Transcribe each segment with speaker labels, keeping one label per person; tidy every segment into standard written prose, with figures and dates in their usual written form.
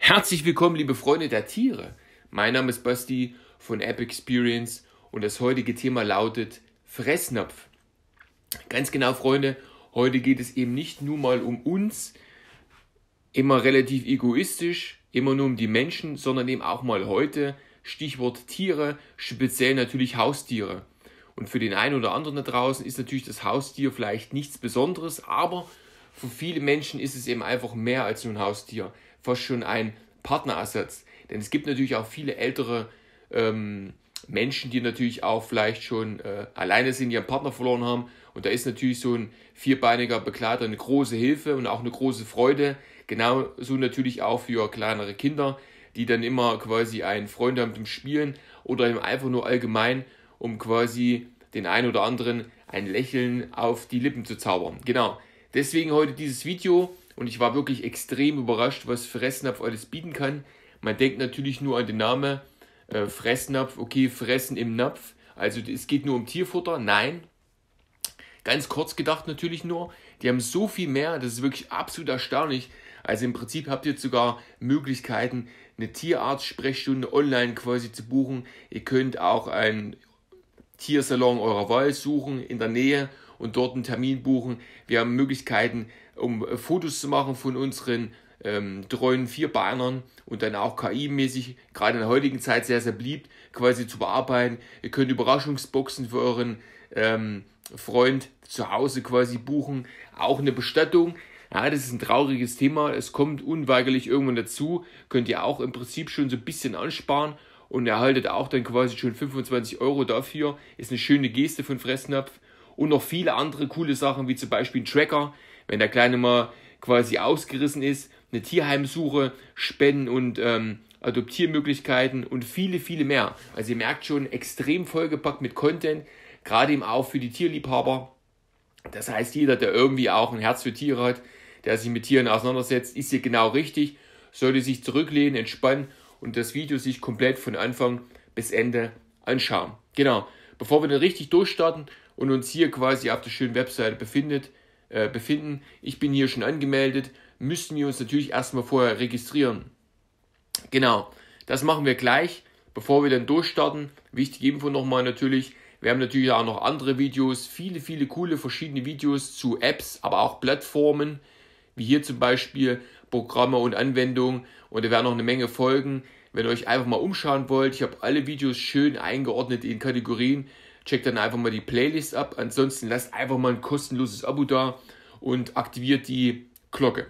Speaker 1: Herzlich willkommen, liebe Freunde der Tiere. Mein Name ist Basti von App Experience und das heutige Thema lautet Fressnapf. Ganz genau, Freunde, heute geht es eben nicht nur mal um uns, immer relativ egoistisch, immer nur um die Menschen, sondern eben auch mal heute, Stichwort Tiere, speziell natürlich Haustiere. Und für den einen oder anderen da draußen ist natürlich das Haustier vielleicht nichts Besonderes, aber für viele Menschen ist es eben einfach mehr als nur ein Haustier, fast schon ein Partnerersatz. Denn es gibt natürlich auch viele ältere Menschen, die natürlich auch vielleicht schon alleine sind, die einen Partner verloren haben. Und da ist natürlich so ein vierbeiniger Begleiter eine große Hilfe und auch eine große Freude. Genauso natürlich auch für kleinere Kinder, die dann immer quasi einen Freund haben zum Spielen oder eben einfach nur allgemein, um quasi den einen oder anderen ein Lächeln auf die Lippen zu zaubern. Genau, deswegen heute dieses Video und ich war wirklich extrem überrascht, was Fressnapf alles bieten kann. Man denkt natürlich nur an den Namen Fressnapf, okay, fressen im Napf, also es geht nur um Tierfutter. Nein, ganz kurz gedacht natürlich nur, die haben so viel mehr, das ist wirklich absolut erstaunlich. Also im Prinzip habt ihr jetzt sogar Möglichkeiten, eine Tierarzt-Sprechstunde online quasi zu buchen. Ihr könnt auch einen Tiersalon eurer Wahl suchen in der Nähe und dort einen Termin buchen. Wir haben Möglichkeiten, um Fotos zu machen von unseren treuen Vierbeinern und dann auch KI-mäßig, gerade in der heutigen Zeit sehr, sehr beliebt, quasi zu bearbeiten. Ihr könnt Überraschungsboxen für euren Freund zu Hause quasi buchen. Auch eine Bestattung. Ja, das ist ein trauriges Thema. Es kommt unweigerlich irgendwann dazu. Könnt ihr auch im Prinzip schon so ein bisschen ansparen und erhaltet auch dann quasi schon 25 Euro dafür. Ist eine schöne Geste von Fressnapf. Und noch viele andere coole Sachen, wie zum Beispiel ein Tracker, wenn der Kleine mal quasi ausgerissen ist, eine Tierheimsuche, Spenden und Adoptiermöglichkeiten und viele, viele mehr. Also ihr merkt schon, extrem vollgepackt mit Content, gerade eben auch für die Tierliebhaber. Das heißt, jeder, der irgendwie auch ein Herz für Tiere hat, der sich mit Tieren auseinandersetzt, ist hier genau richtig, sollte sich zurücklehnen, entspannen und das Video sich komplett von Anfang bis Ende anschauen. Genau, bevor wir dann richtig durchstarten und uns hier quasi auf der schönen Webseite befinden, ich bin hier schon angemeldet, müssten wir uns natürlich erstmal vorher registrieren. Genau, das machen wir gleich, bevor wir dann durchstarten. Wichtige Info nochmal natürlich, wir haben natürlich auch noch andere Videos, viele, viele coole verschiedene Videos zu Apps, aber auch Plattformen, wie hier zum Beispiel Programme und Anwendungen und da werden noch eine Menge folgen. Wenn ihr euch einfach mal umschauen wollt, ich habe alle Videos schön eingeordnet in Kategorien, checkt dann einfach mal die Playlist ab, ansonsten lasst einfach mal ein kostenloses Abo da und aktiviert die Glocke.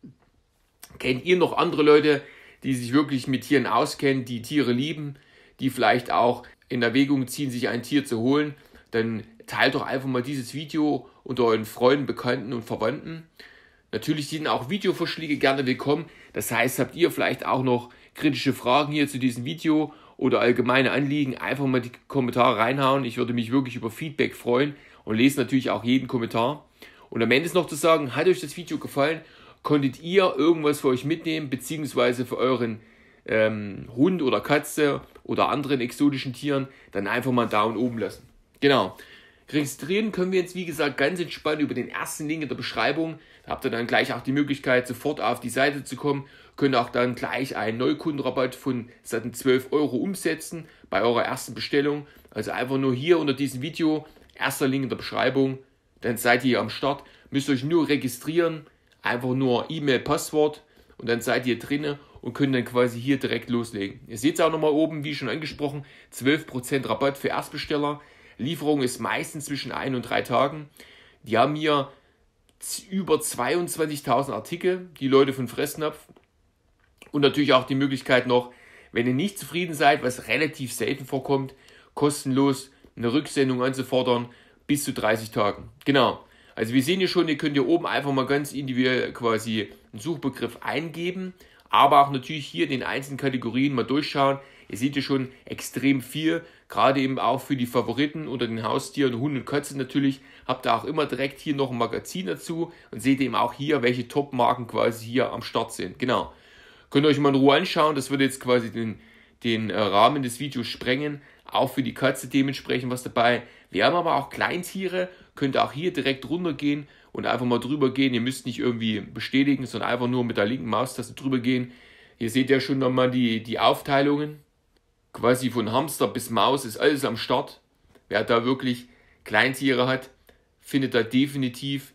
Speaker 1: Kennt ihr noch andere Leute, die sich wirklich mit Tieren auskennen, die Tiere lieben, die vielleicht auch in Erwägung ziehen, sich ein Tier zu holen? Dann teilt doch einfach mal dieses Video unter euren Freunden, Bekannten und Verwandten. Natürlich sind auch Videovorschläge gerne willkommen. Das heißt, habt ihr vielleicht auch noch kritische Fragen hier zu diesem Video oder allgemeine Anliegen, einfach mal die Kommentare reinhauen. Ich würde mich wirklich über Feedback freuen und lese natürlich auch jeden Kommentar. Und am Ende ist noch zu sagen, hat euch das Video gefallen? Konntet ihr irgendwas für euch mitnehmen, beziehungsweise für euren Hund oder Katze oder anderen exotischen Tieren, dann einfach mal einen Daumen oben lassen. Genau. Registrieren können wir jetzt, wie gesagt, ganz entspannt über den ersten Link in der Beschreibung. Da habt ihr dann gleich auch die Möglichkeit, sofort auf die Seite zu kommen. Könnt auch dann gleich einen Neukundenrabatt von satten 12 Euro umsetzen bei eurer ersten Bestellung. Also einfach nur hier unter diesem Video, erster Link in der Beschreibung, dann seid ihr am Start. Müsst euch nur registrieren, einfach nur E-Mail, Passwort und dann seid ihr drinne und könnt dann quasi hier direkt loslegen. Ihr seht es auch nochmal oben, wie schon angesprochen, 12% Rabatt für Erstbesteller. Lieferung ist meistens zwischen 1 und 3 Tagen. Die haben hier über 22.000 Artikel, die Leute von Fressnapf. Und natürlich auch die Möglichkeit noch, wenn ihr nicht zufrieden seid, was relativ selten vorkommt, kostenlos eine Rücksendung anzufordern bis zu 30 Tagen. Genau. Also wir sehen hier schon, ihr könnt hier oben einfach mal ganz individuell quasi einen Suchbegriff eingeben, aber auch natürlich hier in den einzelnen Kategorien mal durchschauen. Ihr seht hier schon extrem viel, gerade eben auch für die Favoriten unter den Haustieren, Hund und Katze natürlich, habt ihr auch immer direkt hier noch ein Magazin dazu und seht eben auch hier, welche Top-Marken quasi hier am Start sind. Genau. Könnt ihr euch mal in Ruhe anschauen, das würde jetzt quasi den Rahmen des Videos sprengen, auch für die Katze dementsprechend was dabei. Wir haben aber auch Kleintiere, könnt ihr auch hier direkt runtergehen und einfach mal drüber gehen. Ihr müsst nicht irgendwie bestätigen, sondern einfach nur mit der linken Maustaste drüber gehen. Hier seht ihr schon nochmal die Aufteilungen. Quasi von Hamster bis Maus ist alles am Start. Wer da wirklich Kleintiere hat, findet da definitiv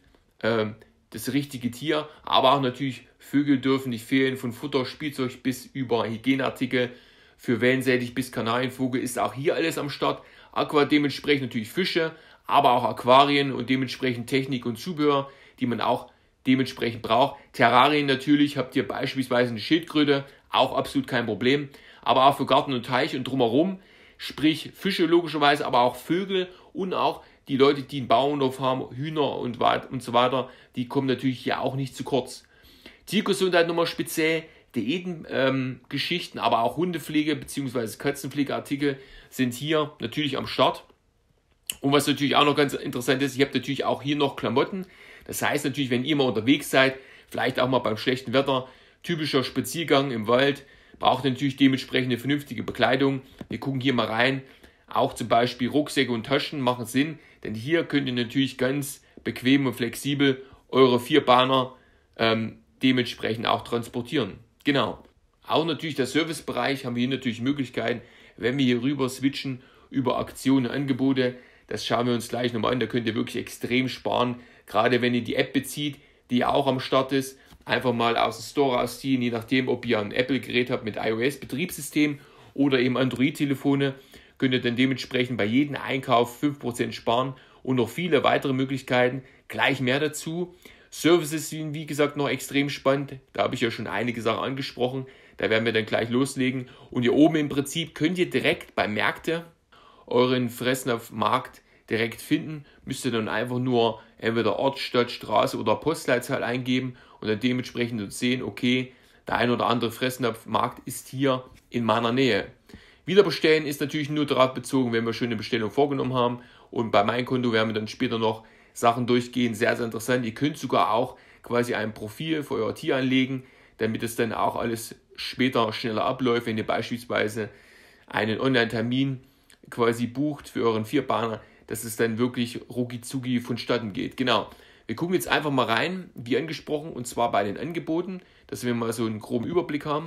Speaker 1: das richtige Tier. Aber auch natürlich Vögel dürfen nicht fehlen, von Futter, Spielzeug bis über Hygieneartikel. Für Wellensätig bis Kanarienvogel ist auch hier alles am Start. Aqua dementsprechend natürlich Fische, aber auch Aquarien und dementsprechend Technik und Zubehör, die man auch dementsprechend braucht. Terrarien natürlich, habt ihr beispielsweise eine Schildkröte, auch absolut kein Problem. Aber auch für Garten und Teich und drumherum, sprich Fische logischerweise, aber auch Vögel und auch die Leute, die einen Bauernhof haben, Hühner und so weiter, die kommen natürlich hier auch nicht zu kurz. Tiergesundheit nochmal speziell, Diätengeschichten, aber auch Hundepflege bzw. Katzenpflegeartikel sind hier natürlich am Start. Und was natürlich auch noch ganz interessant ist, ich habe natürlich auch hier noch Klamotten. Das heißt natürlich, wenn ihr mal unterwegs seid, vielleicht auch mal beim schlechten Wetter, typischer Spaziergang im Wald, braucht ihr natürlich dementsprechend eine vernünftige Bekleidung. Wir gucken hier mal rein. Auch zum Beispiel Rucksäcke und Taschen machen Sinn, denn hier könnt ihr natürlich ganz bequem und flexibel eure Vierbahner dementsprechend auch transportieren. Genau. Auch natürlich der Servicebereich haben wir hier natürlich Möglichkeiten, wenn wir hier rüber switchen über Aktionen, Angebote. Das schauen wir uns gleich nochmal an. Da könnt ihr wirklich extrem sparen. Gerade wenn ihr die App bezieht, die ja auch am Start ist, einfach mal aus dem Store rausziehen, je nachdem, ob ihr ein Apple-Gerät habt mit iOS-Betriebssystem oder eben Android-Telefone, könnt ihr dann dementsprechend bei jedem Einkauf 5% sparen und noch viele weitere Möglichkeiten. Gleich mehr dazu. Services sind, wie gesagt, noch extrem spannend. Da habe ich ja schon einige Sachen angesprochen. Da werden wir dann gleich loslegen. Und hier oben im Prinzip könnt ihr direkt bei Märkte euren Fressnapf-Markt direkt finden. Müsst ihr dann einfach nur entweder Ort, Stadt, Straße oder Postleitzahl eingeben und dann dementsprechend sehen, okay, der ein oder andere Fressnapf-Markt ist hier in meiner Nähe. Wiederbestellen ist natürlich nur darauf bezogen, wenn wir schon eine Bestellung vorgenommen haben. Und bei meinem Konto werden wir dann später noch Sachen durchgehen. Sehr, sehr interessant. Ihr könnt sogar auch quasi ein Profil für euer Tier anlegen, damit es dann auch alles später schneller abläuft, wenn ihr beispielsweise einen Online-Termin quasi bucht für euren Vierbahner, dass es dann wirklich rucki-zucki vonstatten geht. Genau. Wir gucken jetzt einfach mal rein, wie angesprochen, und zwar bei den Angeboten, dass wir mal so einen groben Überblick haben.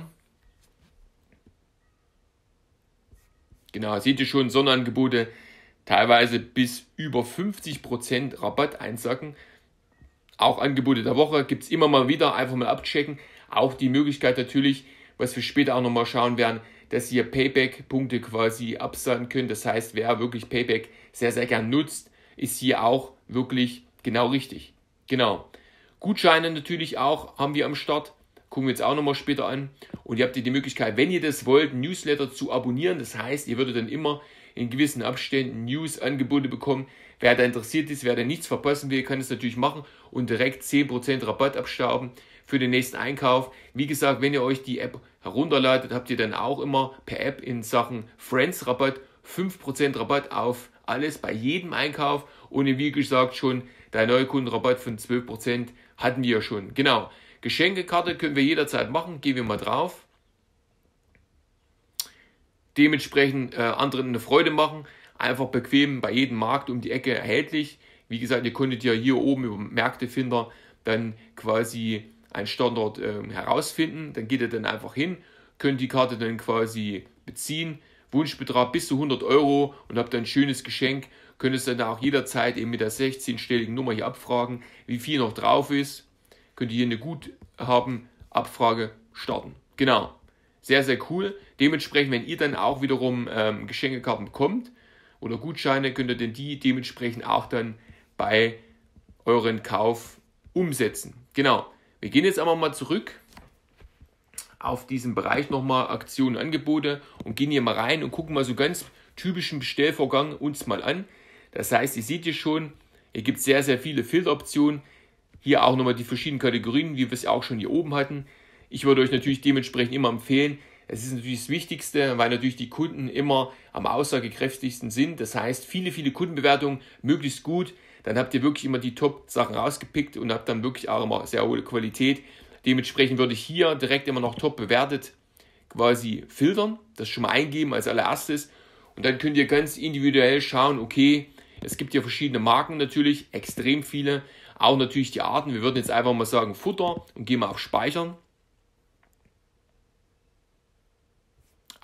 Speaker 1: Genau, seht ihr schon, Sonderangebote, teilweise bis über 50% Rabatt einsacken. Auch Angebote der Woche gibt es immer mal wieder, einfach mal abchecken. Auch die Möglichkeit natürlich, was wir später auch nochmal schauen werden, dass ihr Payback-Punkte quasi absahnen könnt. Das heißt, wer wirklich Payback sehr, sehr gern nutzt, ist hier auch wirklich genau richtig. Genau. Gutscheine natürlich auch haben wir am Start. Gucken wir jetzt auch nochmal später an. Und ihr habt die Möglichkeit, wenn ihr das wollt, Newsletter zu abonnieren. Das heißt, ihr würdet dann immer in gewissen Abständen News-Angebote bekommen. Wer da interessiert ist, wer da nichts verpassen will, kann es natürlich machen und direkt 10% Rabatt abstauben für den nächsten Einkauf. Wie gesagt, wenn ihr euch die App herunterladet, habt ihr dann auch immer per App in Sachen Friends-Rabatt 5% Rabatt auf alles bei jedem Einkauf. Und wie gesagt schon, der Neukundenrabatt von 12% hatten wir schon. Genau. Geschenkekarte können wir jederzeit machen. Gehen wir mal drauf. Dementsprechend anderen eine Freude machen. Einfach bequem bei jedem Markt um die Ecke erhältlich. Wie gesagt, ihr konntet ja hier oben über Märktefinder dann quasi einen Standort herausfinden. Dann geht ihr dann einfach hin, könnt die Karte dann quasi beziehen. Wunschbetrag bis zu 100 € und habt dann ein schönes Geschenk. Könnt es dann auch jederzeit eben mit der 16-stelligen Nummer hier abfragen, wie viel noch drauf ist. Könnt ihr hier eine Guthaben-Abfrage starten. Genau. Sehr, sehr cool. Dementsprechend, wenn ihr dann auch wiederum Geschenkekarten bekommt oder Gutscheine, könnt ihr denn die dementsprechend auch dann bei euren Kauf umsetzen. Genau. Wir gehen jetzt einmal mal zurück auf diesen Bereich nochmal Aktionen, Angebote und gehen hier mal rein und gucken mal so ganz typischen Bestellvorgang uns mal an. Das heißt, ihr seht hier schon, hier gibt es sehr, sehr viele Filteroptionen. Hier auch nochmal die verschiedenen Kategorien, wie wir es auch schon hier oben hatten. Ich würde euch natürlich dementsprechend immer empfehlen, es ist natürlich das Wichtigste, weil natürlich die Kunden immer am aussagekräftigsten sind. Das heißt, viele, viele Kundenbewertungen, möglichst gut. Dann habt ihr wirklich immer die Top-Sachen rausgepickt und habt dann wirklich auch immer sehr hohe Qualität. Dementsprechend würde ich hier direkt immer noch top bewertet quasi filtern, das schon mal eingeben als allererstes. Und dann könnt ihr ganz individuell schauen, okay, es gibt ja verschiedene Marken natürlich, extrem viele. Auch natürlich die Arten, wir würden jetzt einfach mal sagen Futter und gehen mal auf Speichern.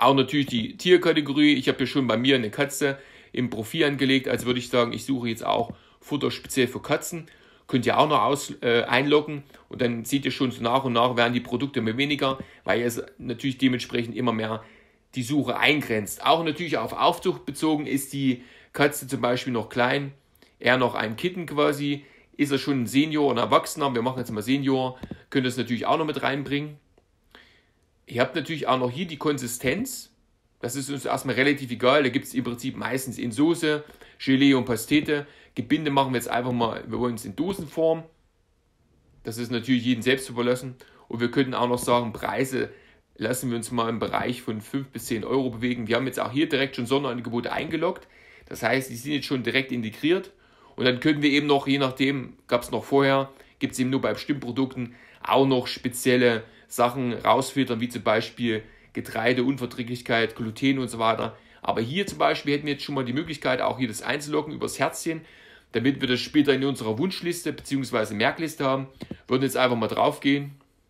Speaker 1: Auch natürlich die Tierkategorie. Ich habe hier schon bei mir eine Katze im Profil angelegt. Also würde ich sagen, ich suche jetzt auch Futter speziell für Katzen. Könnt ihr auch noch einloggen und dann seht ihr schon so nach und nach werden die Produkte immer weniger, weil es natürlich dementsprechend immer mehr die Suche eingrenzt. Auch natürlich auf Aufzucht bezogen ist die Katze zum Beispiel noch klein, eher noch ein Kitten quasi. Ist er schon ein Senior, ein Erwachsener, wir machen jetzt mal Senior, könnt ihr das natürlich auch noch mit reinbringen. Ihr habt natürlich auch noch hier die Konsistenz. Das ist uns erstmal relativ egal. Da gibt es im Prinzip meistens in Soße, Gelee und Pastete. Gebinde machen wir jetzt einfach mal, wir wollen es in Dosenform. Das ist natürlich jedem selbst überlassen. Und wir könnten auch noch sagen, Preise lassen wir uns mal im Bereich von 5 bis 10 Euro bewegen. Wir haben jetzt auch hier direkt schon Sonderangebote eingeloggt. Das heißt, die sind jetzt schon direkt integriert. Und dann können wir eben noch, je nachdem, gab es noch vorher, gibt es eben nur bei bestimmten Produkten auch noch spezielle Sachen rausfiltern, wie zum Beispiel Getreideunverträglichkeit, Gluten und so weiter. Aber hier zum Beispiel hätten wir jetzt schon mal die Möglichkeit, auch hier das einzuloggen übers Herzchen, damit wir das später in unserer Wunschliste bzw. Merkliste haben. Würden jetzt einfach mal drauf gehen.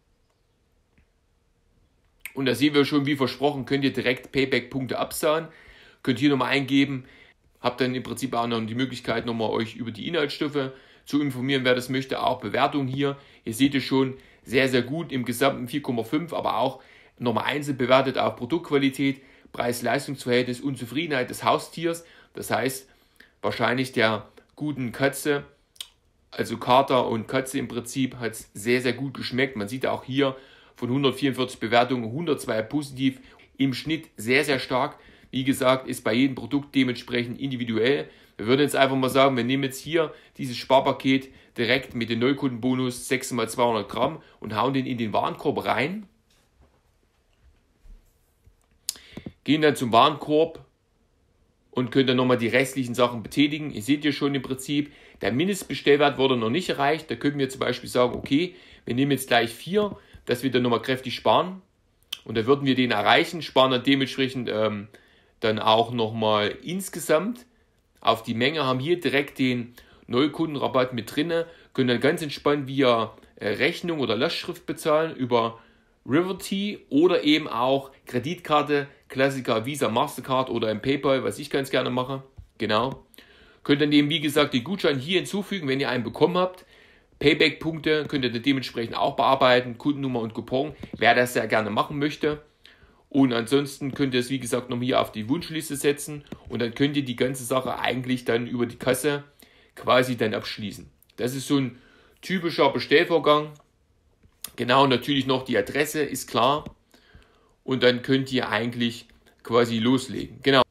Speaker 1: Und da sehen wir schon, wie versprochen, könnt ihr direkt Payback-Punkte absahen. Könnt hier nochmal eingeben. Habt dann im Prinzip auch noch die Möglichkeit, nochmal euch über die Inhaltsstoffe zu informieren, wer das möchte. Auch Bewertung hier. Ihr seht es schon, sehr, sehr gut. Im gesamten 4,5, aber auch nochmal einzeln bewertet auf Produktqualität, Preis-Leistungs-Verhältnis und Zufriedenheit des Haustiers. Das heißt, wahrscheinlich der guten Katze, also Kater und Katze im Prinzip, hat es sehr, sehr gut geschmeckt. Man sieht auch hier von 144 Bewertungen 102 positiv, im Schnitt sehr, sehr stark. Wie gesagt, ist bei jedem Produkt dementsprechend individuell. Wir würden jetzt einfach mal sagen, wir nehmen jetzt hier dieses Sparpaket direkt mit dem Neukundenbonus 6x200 Gramm und hauen den in den Warenkorb rein. Gehen dann zum Warenkorb und könnt dann nochmal die restlichen Sachen betätigen. Ihr seht hier schon im Prinzip, der Mindestbestellwert wurde noch nicht erreicht. Da können wir zum Beispiel sagen, okay, wir nehmen jetzt gleich 4, dass wir dann nochmal kräftig sparen. Und dann würden wir den erreichen, sparen dann dementsprechend dann auch nochmal insgesamt auf die Menge, haben hier direkt den Neukundenrabatt mit drin, können dann ganz entspannt via Rechnung oder Lastschrift bezahlen über Riverty oder eben auch Kreditkarte, Klassiker Visa, Mastercard oder im PayPal, was ich ganz gerne mache. Genau. Könnt dann eben, wie gesagt, den Gutschein hier hinzufügen, wenn ihr einen bekommen habt. Payback-Punkte könnt ihr dann dementsprechend auch bearbeiten, Kundennummer und Coupon, wer das sehr gerne machen möchte. Und ansonsten könnt ihr es, wie gesagt, noch hier auf die Wunschliste setzen und dann könnt ihr die ganze Sache eigentlich dann über die Kasse quasi dann abschließen. Das ist so ein typischer Bestellvorgang. Genau, natürlich noch die Adresse, ist klar. Und dann könnt ihr eigentlich quasi loslegen. Genau.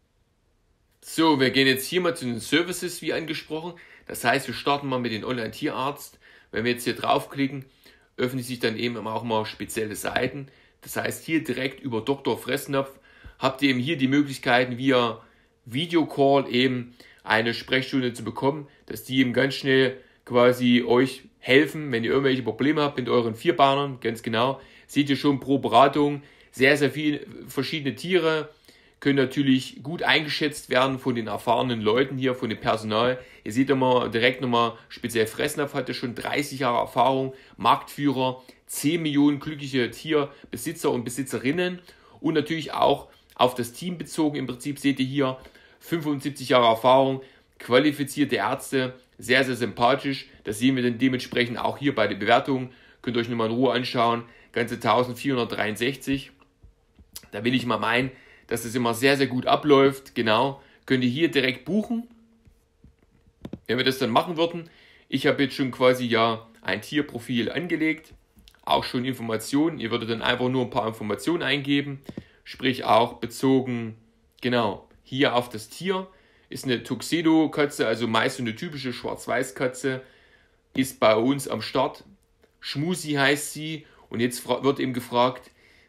Speaker 1: So, wir gehen jetzt hier mal zu den Services, wie angesprochen. Das heißt, wir starten mal mit dem Online-Tierarzt. Wenn wir jetzt hier draufklicken, öffnen sich dann eben auch mal spezielle Seiten. Das heißt, hier direkt über Dr. Fressnapf habt ihr eben hier die Möglichkeiten, via Videocall eben eine Sprechstunde zu bekommen, dass die eben ganz schnell quasi euch helfen, wenn ihr irgendwelche Probleme habt mit euren Vierbeinern, ganz genau. Seht ihr schon pro Beratung sehr, sehr viele verschiedene Tiere, können natürlich gut eingeschätzt werden von den erfahrenen Leuten hier, von dem Personal. Ihr seht immer direkt nochmal, speziell Fressnapf hatte schon 30 Jahre Erfahrung, Marktführer, 10 Millionen glückliche Tierbesitzer und Besitzerinnen und natürlich auch auf das Team bezogen. Im Prinzip seht ihr hier 75 Jahre Erfahrung, qualifizierte Ärzte, sehr, sehr sympathisch. Das sehen wir dann dementsprechend auch hier bei der Bewertung. Könnt ihr euch nochmal in Ruhe anschauen. Ganze 1463. Da will ich mal meinen, dass das immer sehr, sehr gut abläuft. Genau, könnt ihr hier direkt buchen. Wenn wir das dann machen würden, ich habe jetzt schon quasi ja ein Tierprofil angelegt, auch schon Informationen. Ihr würdet dann einfach nur ein paar Informationen eingeben, sprich auch bezogen, genau, hier auf das Tier. Ist eine Tuxedo-Katze, also meist so eine typische Schwarz-Weiß-Katze, ist bei uns am Start. Schmusi heißt sie und jetzt wird eben gefragt,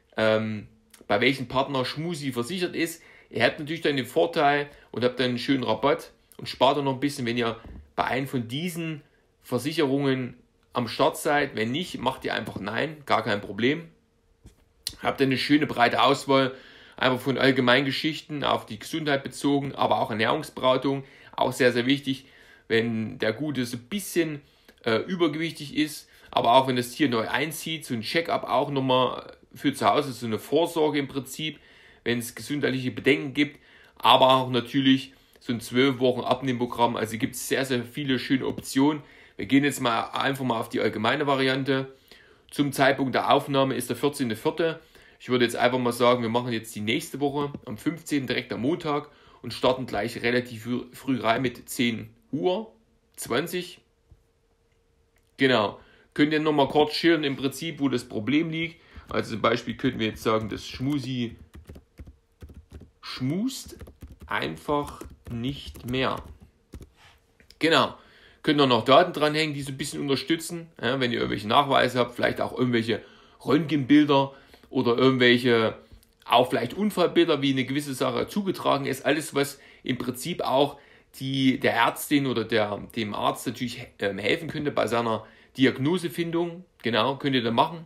Speaker 1: bei welchem Partner Schmusi versichert ist. Ihr habt natürlich dann den Vorteil und habt dann einen schönen Rabatt und spart dann noch ein bisschen, wenn ihr bei einem von diesen Versicherungen am Start seid. Wenn nicht, macht ihr einfach nein, gar kein Problem. Habt ihr eine schöne breite Auswahl, einfach von Allgemeingeschichten auf die Gesundheit bezogen, aber auch Ernährungsberatung, auch sehr, sehr wichtig, wenn der Gute so ein bisschen übergewichtig ist, aber auch wenn das Tier neu einzieht, so ein Check-up auch nochmal für zu Hause, so eine Vorsorge im Prinzip, wenn es gesundheitliche Bedenken gibt, aber auch natürlich so ein 12 Wochen Abnehmprogramm. Also gibt es sehr, sehr viele schöne Optionen. Wir gehen jetzt einfach mal auf die allgemeine Variante. Zum Zeitpunkt der Aufnahme ist der 14.04. Ich würde jetzt einfach mal sagen, wir machen jetzt die nächste Woche am 15. direkt am Montag und starten gleich relativ früh rein mit 10 Uhr 20. Genau. Könnt ihr nochmal kurz schildern im Prinzip, wo das Problem liegt. Also zum Beispiel könnten wir jetzt sagen, das Schmusi schmust einfach nicht mehr. Genau. Könnt ihr noch Daten dranhängen, die so ein bisschen unterstützen. Ja, wenn ihr irgendwelche Nachweise habt, vielleicht auch irgendwelche Röntgenbilder oder irgendwelche auch vielleicht Unfallbilder, wie eine gewisse Sache zugetragen ist. Alles, was im Prinzip auch der Ärztin oder dem Arzt natürlich helfen könnte bei seiner Diagnosefindung. Genau, könnt ihr dann machen.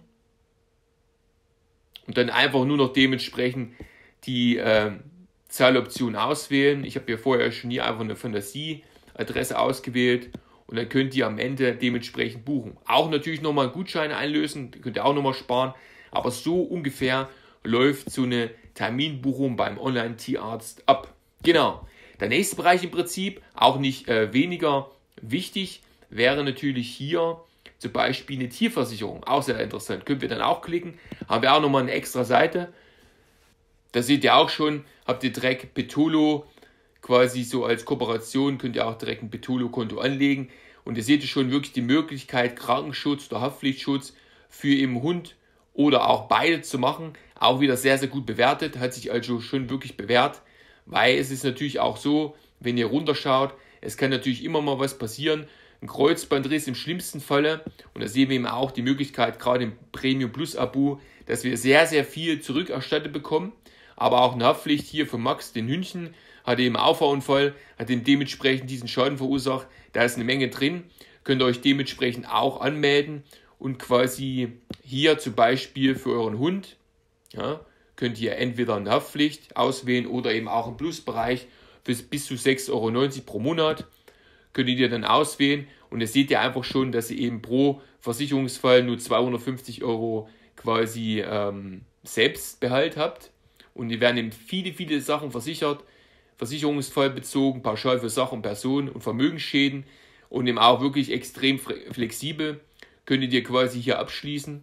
Speaker 1: Und dann einfach nur noch dementsprechend die Zahloption auswählen. Ich habe hier vorher schon hier einfach eine Fantasieadresse ausgewählt und dann könnt ihr am Ende dementsprechend buchen. Auch natürlich nochmal einen Gutschein einlösen, könnt ihr auch nochmal sparen, aber so ungefähr läuft so eine Terminbuchung beim Online-Tierarzt ab. Genau. Der nächste Bereich im Prinzip, auch nicht weniger wichtig, wäre natürlich hier zum Beispiel eine Tierversicherung. Auch sehr interessant. Könnt ihr dann auch klicken. Haben wir auch nochmal eine extra Seite. Da seht ihr auch schon, habt ihr direkt Betolo quasi so als Kooperation, könnt ihr auch direkt ein Betolo-Konto anlegen. Und ihr seht schon wirklich die Möglichkeit, Krankenschutz oder Haftpflichtschutz für eben Hund oder auch beide zu machen. Auch wieder sehr, sehr gut bewertet. Hat sich also schon wirklich bewährt. Weil es ist natürlich auch so, wenn ihr runterschaut, es kann natürlich immer mal was passieren. Ein Kreuzbandriss im schlimmsten Falle. Und da sehen wir eben auch die Möglichkeit, gerade im Premium Plus Abo, dass wir sehr, sehr viel zurückerstattet bekommen. Aber auch eine Haftpflicht hier von Max, den Hündchen, hatte eben einen Auffahrunfall, hat ihm dementsprechend diesen Schaden verursacht. Da ist eine Menge drin. Könnt ihr euch dementsprechend auch anmelden und quasi hier zum Beispiel für euren Hund, ja, könnt ihr entweder eine Haftpflicht auswählen oder eben auch im Plusbereich für bis zu 6,90 Euro pro Monat. Könnt ihr dann auswählen und ihr seht ja einfach schon, dass ihr eben pro Versicherungsfall nur 250 Euro quasi Selbstbehalt habt. Und ihr werden eben viele, viele Sachen versichert, Versicherungsfall bezogen, pauschal für Sachen, Personen und Vermögensschäden und eben auch wirklich extrem flexibel. Könntet ihr quasi hier abschließen.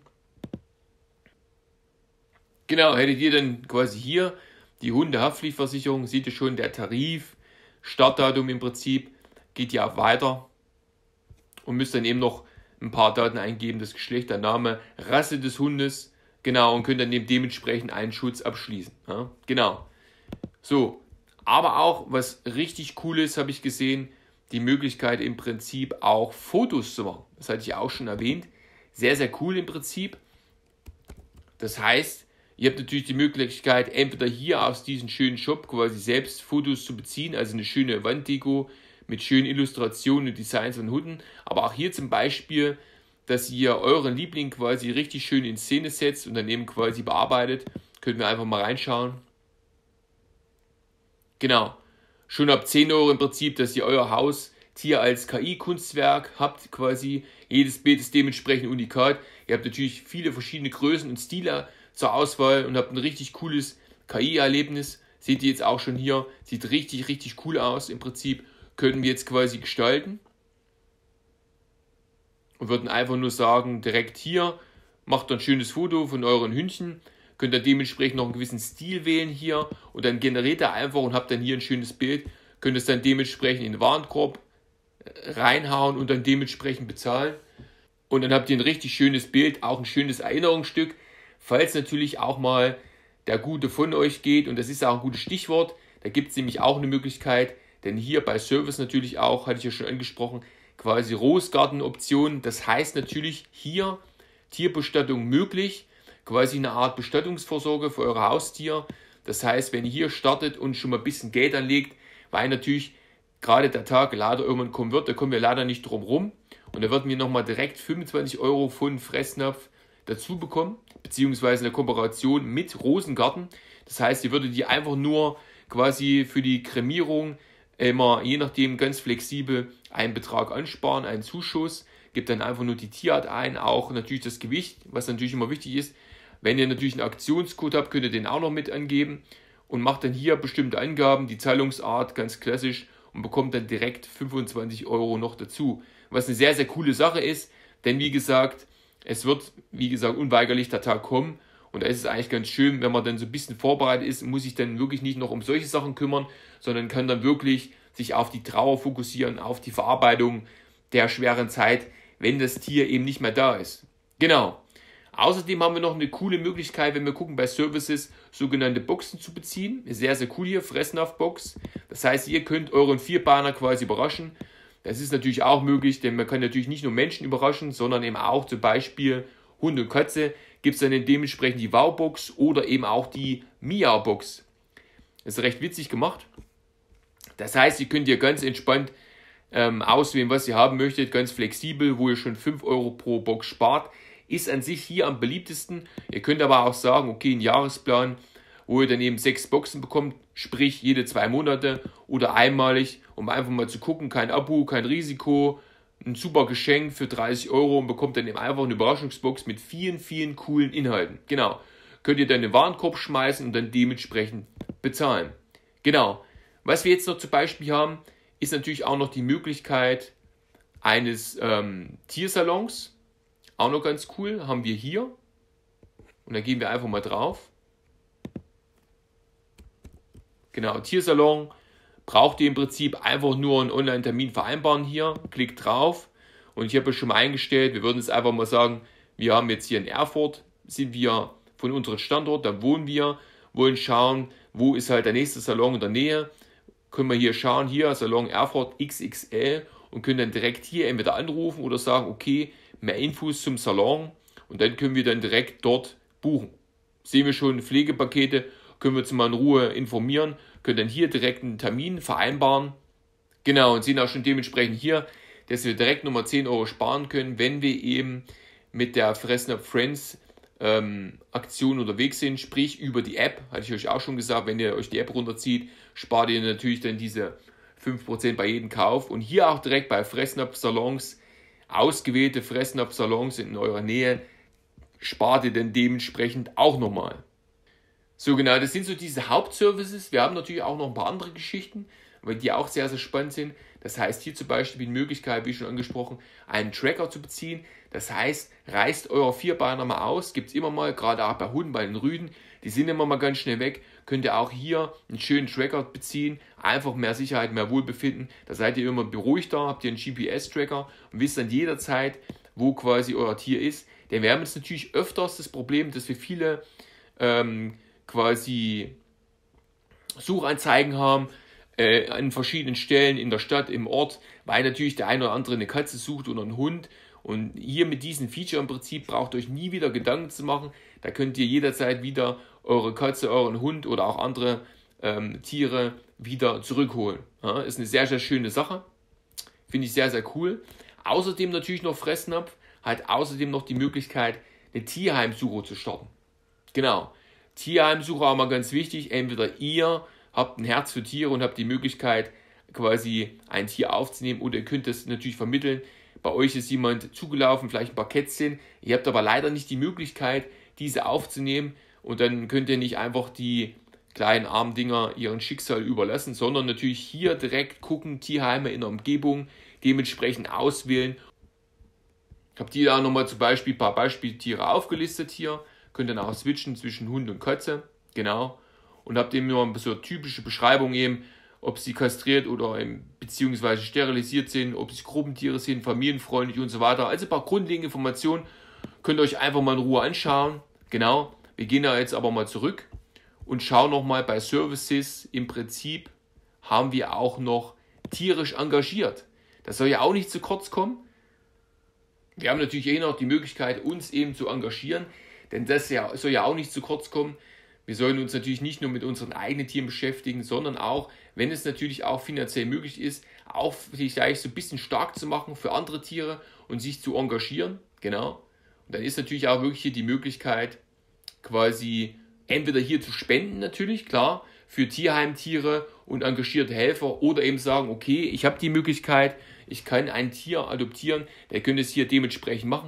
Speaker 1: Genau, hättet ihr dann quasi hier die Hundehaftpflichtversicherung, seht ihr schon, der Tarif, Startdatum im Prinzip, geht ja auch weiter und müsst dann eben noch ein paar Daten eingeben, das Geschlecht, der Name, Rasse des Hundes, genau, und könnt dann eben dementsprechend einen Schutz abschließen. Ja, genau. So, aber auch, was richtig cool ist, habe ich gesehen, die Möglichkeit im Prinzip auch Fotos zu machen. Das hatte ich auch schon erwähnt. Sehr, sehr cool im Prinzip. Das heißt, ihr habt natürlich die Möglichkeit, entweder hier aus diesem schönen Shop quasi selbst Fotos zu beziehen, also eine schöne Wanddeko mit schönen Illustrationen und Designs von Hunden, aber auch hier zum Beispiel, dass ihr euren Liebling quasi richtig schön in Szene setzt und dann eben quasi bearbeitet. Können wir einfach mal reinschauen. Genau, schon ab 10 Euro im Prinzip, dass ihr euer Haustier als KI-Kunstwerk habt quasi. Jedes Bild ist dementsprechend unikat. Ihr habt natürlich viele verschiedene Größen und Stile zur Auswahl und habt ein richtig cooles KI-Erlebnis. Seht ihr jetzt auch schon hier, sieht richtig, richtig cool aus. Im Prinzip können wir jetzt quasi gestalten und würden einfach nur sagen, direkt hier, macht ein schönes Foto von euren Hündchen, könnt ihr dementsprechend noch einen gewissen Stil wählen hier und dann generiert ihr einfach und habt dann hier ein schönes Bild, könnt es dann dementsprechend in den Warenkorb reinhauen und dann dementsprechend bezahlen. Und dann habt ihr ein richtig schönes Bild, auch ein schönes Erinnerungsstück, falls natürlich auch mal der Gute von euch geht. Und das ist auch ein gutes Stichwort. Da gibt es nämlich auch eine Möglichkeit, denn hier bei Service natürlich auch, hatte ich ja schon angesprochen, quasi Rose-Garden-Optionen. Das heißt natürlich hier Tierbestattung möglich, quasi eine Art Bestattungsvorsorge für euer Haustier. Das heißt, wenn ihr hier startet und schon mal ein bisschen Geld anlegt, weil natürlich gerade der Tag leider irgendwann kommen wird, da kommen wir leider nicht drum rum. Und da wird mir nochmal direkt 25 Euro von Fressnapf dazu bekommen, beziehungsweise eine Kooperation mit Rosengarten. Das heißt, ihr würdet die einfach nur quasi für die Kremierung immer, je nachdem, ganz flexibel einen Betrag ansparen, einen Zuschuss, gibt dann einfach nur die Tierart ein, auch natürlich das Gewicht, was natürlich immer wichtig ist. Wenn ihr natürlich einen Aktionscode habt, könnt ihr den auch noch mit angeben und macht dann hier bestimmte Angaben, die Zahlungsart ganz klassisch und bekommt dann direkt 25 Euro noch dazu. Was eine sehr, sehr coole Sache ist, denn wie gesagt, es wird, wie gesagt, unweigerlich der Tag kommen und da ist es eigentlich ganz schön, wenn man dann so ein bisschen vorbereitet ist, muss sich dann wirklich nicht noch um solche Sachen kümmern, sondern kann dann wirklich sich auf die Trauer fokussieren, auf die Verarbeitung der schweren Zeit, wenn das Tier eben nicht mehr da ist. Genau. Außerdem haben wir noch eine coole Möglichkeit, wenn wir gucken bei Services, sogenannte Boxen zu beziehen. Sehr, sehr cool hier, Fressnapf-Box. Das heißt, ihr könnt euren Vierbeiner quasi überraschen. Das ist natürlich auch möglich, denn man kann natürlich nicht nur Menschen überraschen, sondern eben auch zum Beispiel Hund und Katze. Gibt es dann dementsprechend die Wow-Box oder eben auch die Miau-Box. Das ist recht witzig gemacht. Das heißt, ihr könnt hier ganz entspannt auswählen, was ihr haben möchtet, ganz flexibel, wo ihr schon 5 Euro pro Box spart. Ist an sich hier am beliebtesten. Ihr könnt aber auch sagen, okay, ein Jahresplan, wo ihr dann eben 6 Boxen bekommt, sprich jede 2 Monate oder einmalig, um einfach mal zu gucken, kein Abo, kein Risiko, ein super Geschenk für 30 Euro und bekommt dann eben einfach eine Überraschungsbox mit vielen, vielen coolen Inhalten. Genau. Könnt ihr dann in den Warenkorb schmeißen und dann dementsprechend bezahlen. Genau. Was wir jetzt noch zum Beispiel haben, ist natürlich auch noch die Möglichkeit eines Tiersalons. Auch noch ganz cool, haben wir hier. Und da gehen wir einfach mal drauf. Genau, Tiersalon. Braucht ihr im Prinzip einfach nur einen Online-Termin vereinbaren hier. Klickt drauf. Und ich habe es schon mal eingestellt. Wir würden jetzt einfach mal sagen, wir haben jetzt hier in Erfurt, sind wir von unserem Standort, da wohnen wir, wollen schauen, wo ist halt der nächste Salon in der Nähe. Können wir hier schauen, hier Salon Erfurt XXL und können dann direkt hier entweder anrufen oder sagen, okay, mehr Infos zum Salon und dann können wir dann direkt dort buchen. Sehen wir schon Pflegepakete, können wir uns mal in Ruhe informieren, können dann hier direkt einen Termin vereinbaren. Genau, und sehen auch schon dementsprechend hier, dass wir direkt nochmal 10 Euro sparen können, wenn wir eben mit der Fressnapf Friends Aktion unterwegs sind, sprich über die App, hatte ich euch auch schon gesagt, wenn ihr euch die App runterzieht, spart ihr natürlich dann diese 5% bei jedem Kauf und hier auch direkt bei Fressnapf Salons, ausgewählte Fressnapf Salons in eurer Nähe, spart ihr dann dementsprechend auch nochmal. So genau, das sind so diese Hauptservices. Wir haben natürlich auch noch ein paar andere Geschichten, weil die auch sehr, sehr spannend sind. Das heißt, hier zum Beispiel die Möglichkeit, wie schon angesprochen, einen Tracker zu beziehen. Das heißt, reißt euer Vierbeiner mal aus, gibt es immer mal, gerade auch bei Hunden, bei den Rüden, die sind immer mal ganz schnell weg. Könnt ihr auch hier einen schönen Tracker beziehen, einfach mehr Sicherheit, mehr Wohlbefinden. Da seid ihr immer beruhigter, habt ihr einen GPS-Tracker und wisst dann jederzeit, wo quasi euer Tier ist. Denn wir haben jetzt natürlich öfters das Problem, dass wir viele quasi Suchanzeigen haben, an verschiedenen Stellen in der Stadt, im Ort, weil natürlich der eine oder andere eine Katze sucht oder einen Hund. Und hier mit diesem Feature im Prinzip braucht ihr euch nie wieder Gedanken zu machen. Da könnt ihr jederzeit wieder eure Katze, euren Hund oder auch andere Tiere wieder zurückholen. Ja, ist eine sehr, sehr schöne Sache. Finde ich sehr, sehr cool. Außerdem natürlich noch Fressnapf, hat außerdem noch die Möglichkeit, eine Tierheimsuche zu starten. Genau. Tierheimsuche auch mal ganz wichtig. Entweder ihr habt ein Herz für Tiere und habt die Möglichkeit, quasi ein Tier aufzunehmen oder ihr könnt das natürlich vermitteln. Bei euch ist jemand zugelaufen, vielleicht ein paar Kätzchen. Ihr habt aber leider nicht die Möglichkeit, diese aufzunehmen und dann könnt ihr nicht einfach die kleinen armen Dinger ihren Schicksal überlassen, sondern natürlich hier direkt gucken, Tierheime in der Umgebung, dementsprechend auswählen. Habt ihr da nochmal zum Beispiel ein paar Beispieltiere aufgelistet hier, könnt dann auch switchen zwischen Hund und Katze, genau. Und habt eben nur so eine typische Beschreibung eben, ob sie kastriert oder beziehungsweise sterilisiert sind, ob sie Gruppentiere sind, familienfreundlich und so weiter. Also ein paar grundlegende Informationen könnt ihr euch einfach mal in Ruhe anschauen. Genau, wir gehen da jetzt aber mal zurück und schauen nochmal bei Services. Im Prinzip haben wir auch noch tierisch engagiert. Das soll ja auch nicht zu kurz kommen. Wir haben natürlich eh noch die Möglichkeit, uns eben zu engagieren, denn das soll ja auch nicht zu kurz kommen. Wir sollen uns natürlich nicht nur mit unseren eigenen Tieren beschäftigen, sondern auch, wenn es natürlich auch finanziell möglich ist, auch vielleicht so ein bisschen stark zu machen für andere Tiere und sich zu engagieren. Genau. Und dann ist natürlich auch wirklich hier die Möglichkeit, quasi entweder hier zu spenden natürlich, klar, für Tierheimtiere und engagierte Helfer oder eben sagen, okay, ich habe die Möglichkeit, ich kann ein Tier adoptieren, der könnte es hier dementsprechend machen.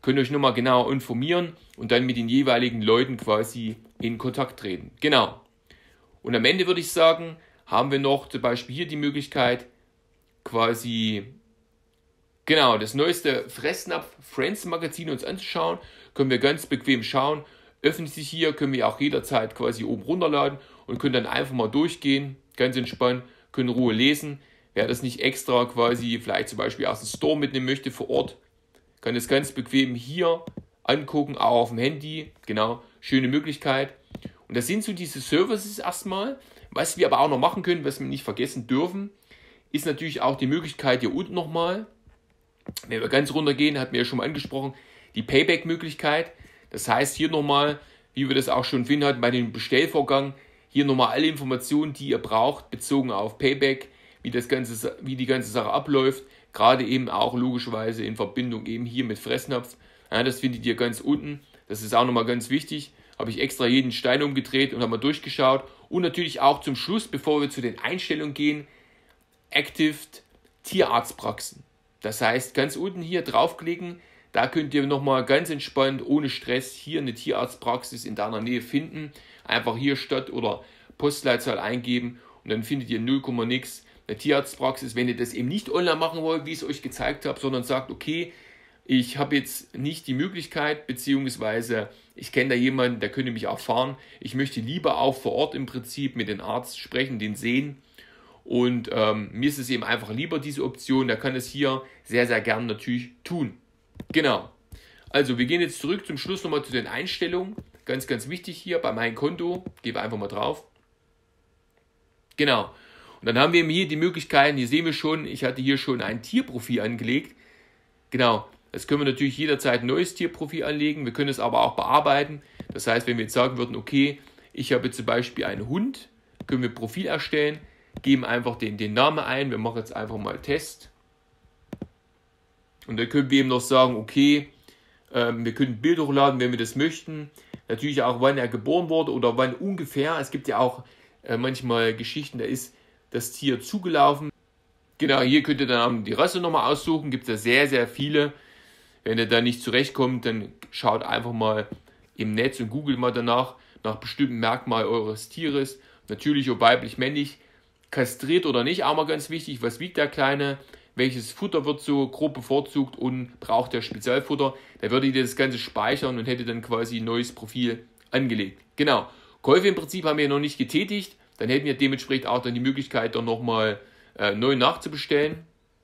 Speaker 1: könnt ihr euch nochmal genau informieren und dann mit den jeweiligen Leuten quasi in Kontakt treten. Genau. Und am Ende würde ich sagen, haben wir noch zum Beispiel hier die Möglichkeit, quasi genau das neueste Fressnapf Friends Magazin uns anzuschauen. Können wir ganz bequem schauen. Öffnet sich hier, können wir auch jederzeit quasi oben runterladen und können dann einfach mal durchgehen, ganz entspannt, können in Ruhe lesen. Wer das nicht extra quasi vielleicht zum Beispiel aus dem Store mitnehmen möchte vor Ort, kann das ganz bequem hier angucken, auch auf dem Handy. Genau, schöne Möglichkeit. Und das sind so diese Services erstmal. Was wir aber auch noch machen können, was wir nicht vergessen dürfen, ist natürlich auch die Möglichkeit hier unten nochmal, wenn wir ganz runter gehen, hatten wir ja schon mal angesprochen, die Payback-Möglichkeit. Das heißt hier nochmal, wie wir das auch schon finden hatten bei dem Bestellvorgang, hier nochmal alle Informationen, die ihr braucht, bezogen auf Payback, wie die ganze Sache abläuft, gerade eben auch logischerweise in Verbindung eben hier mit Fressnapf. Ja, das findet ihr ganz unten. Das ist auch nochmal ganz wichtig. Habe ich extra jeden Stein umgedreht und habe mal durchgeschaut. Und natürlich auch zum Schluss, bevor wir zu den Einstellungen gehen, Active Tierarztpraxen. Das heißt, ganz unten hier draufklicken, da könnt ihr nochmal ganz entspannt, ohne Stress, hier eine Tierarztpraxis in deiner Nähe finden. Einfach hier Stadt- oder Postleitzahl eingeben und dann findet ihr 0, nix eine Tierarztpraxis. Wenn ihr das eben nicht online machen wollt, wie ich es euch gezeigt habe, sondern sagt, okay, ich habe jetzt nicht die Möglichkeit, beziehungsweise ich kenne da jemanden, der könnte mich auch fahren. Ich möchte lieber auch vor Ort im Prinzip mit dem Arzt sprechen, den sehen. Und mir ist es eben einfach lieber, diese Option. Der kann es hier sehr, sehr gern natürlich tun. Genau. Also wir gehen jetzt zurück zum Schluss nochmal zu den Einstellungen. Ganz, ganz wichtig hier bei meinem Konto. Gehen wir einfach mal drauf. Genau. Und dann haben wir eben hier die Möglichkeiten. Hier sehen wir schon, ich hatte hier schon ein Tierprofil angelegt. Genau. Das können wir natürlich jederzeit ein neues Tierprofil anlegen. Wir können es aber auch bearbeiten. Das heißt, wenn wir jetzt sagen würden, okay, ich habe jetzt zum Beispiel einen Hund, können wir ein Profil erstellen, geben einfach den Namen ein. Wir machen jetzt einfach mal Test. Und dann können wir eben noch sagen, okay, wir können ein Bild hochladen, wenn wir das möchten. Natürlich auch, wann er geboren wurde oder wann ungefähr. Es gibt ja auch manchmal Geschichten, da ist das Tier zugelaufen. Genau, hier könnt ihr dann die Rasse nochmal aussuchen. Gibt es ja sehr, sehr viele. Wenn ihr da nicht zurechtkommt, dann schaut einfach mal im Netz und googelt mal danach, nach bestimmten Merkmalen eures Tieres. Natürlich ob weiblich, männlich, kastriert oder nicht, auch mal ganz wichtig. Was wiegt der Kleine? Welches Futter wird so grob bevorzugt und braucht der Spezialfutter? Da würde ich das Ganze speichern und hätte dann quasi ein neues Profil angelegt. Genau, Käufe im Prinzip haben wir noch nicht getätigt. Dann hätten wir dementsprechend auch dann die Möglichkeit, dann nochmal neu nachzubestellen.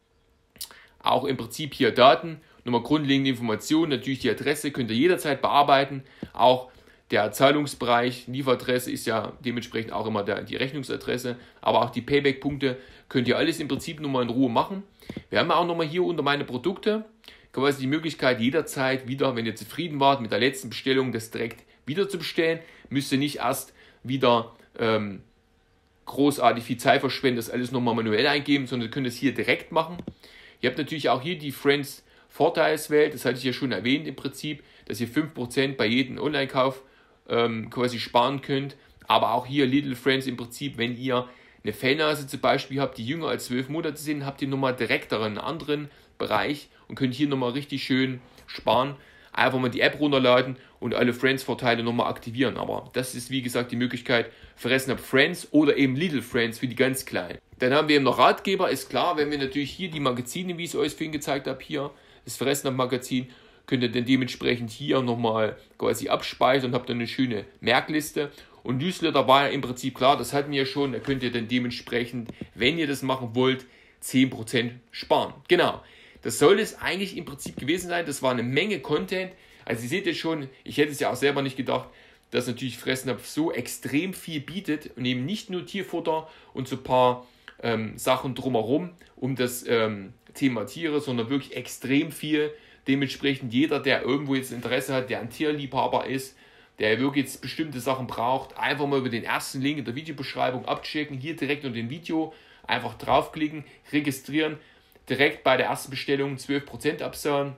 Speaker 1: Auch im Prinzip hier Daten. Nochmal grundlegende Informationen, natürlich die Adresse könnt ihr jederzeit bearbeiten. Auch der Zahlungsbereich, Lieferadresse ist ja dementsprechend auch immer die Rechnungsadresse. Aber auch die Payback-Punkte könnt ihr alles im Prinzip nochmal in Ruhe machen. Wir haben auch nochmal hier unter meine Produkte quasi die Möglichkeit jederzeit wieder, wenn ihr zufrieden wart mit der letzten Bestellung, das direkt wieder zu bestellen. Müsst ihr nicht erst wieder großartig viel Zeit verschwenden, das alles nochmal manuell eingeben, sondern ihr könnt es hier direkt machen. Ihr habt natürlich auch hier die Friends Vorteilswelt, das hatte ich ja schon erwähnt im Prinzip, dass ihr 5% bei jedem Online-Kauf quasi sparen könnt. Aber auch hier Little Friends im Prinzip, wenn ihr eine Fellnase zum Beispiel habt, die jünger als 12 Monate sind, habt ihr nochmal direkt einen anderen Bereich und könnt hier nochmal richtig schön sparen. Einfach mal die App runterladen und alle Friends-Vorteile nochmal aktivieren. Aber das ist wie gesagt die Möglichkeit, Fressnapf Friends oder eben Little Friends für die ganz Kleinen. Dann haben wir eben noch Ratgeber, ist klar, wenn wir natürlich hier die Magazine, wie ich es euch vorhin gezeigt habe, hier das Fressnapf-Magazin, könnt ihr dann dementsprechend hier nochmal quasi abspeichern und habt dann eine schöne Merkliste. Und Newsletter war ja im Prinzip klar, das hatten wir ja schon, da könnt ihr dann dementsprechend, wenn ihr das machen wollt, 10% sparen. Genau, das soll es eigentlich im Prinzip gewesen sein, das war eine Menge Content. Also ihr seht jetzt schon, ich hätte es ja auch selber nicht gedacht, dass natürlich Fressnapf so extrem viel bietet und eben nicht nur Tierfutter und so ein paar Sachen drumherum um das Thema Tiere, sondern wirklich extrem viel. Dementsprechend jeder, der irgendwo jetzt Interesse hat, der ein Tierliebhaber ist, der wirklich jetzt bestimmte Sachen braucht, einfach mal über den ersten Link in der Videobeschreibung abchecken, hier direkt unter dem Video einfach draufklicken, registrieren, direkt bei der ersten Bestellung 12% abzahlen,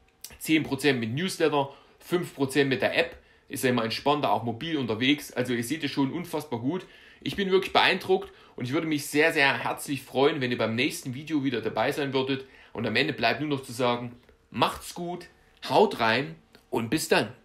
Speaker 1: 10% mit Newsletter, 5% mit der App, ist ja immer entspannter, auch mobil unterwegs, also ihr seht es schon unfassbar gut. Ich bin wirklich beeindruckt und ich würde mich sehr, sehr herzlich freuen, wenn ihr beim nächsten Video wieder dabei sein würdet und am Ende bleibt nur noch zu sagen, macht's gut, Haut rein und bis dann.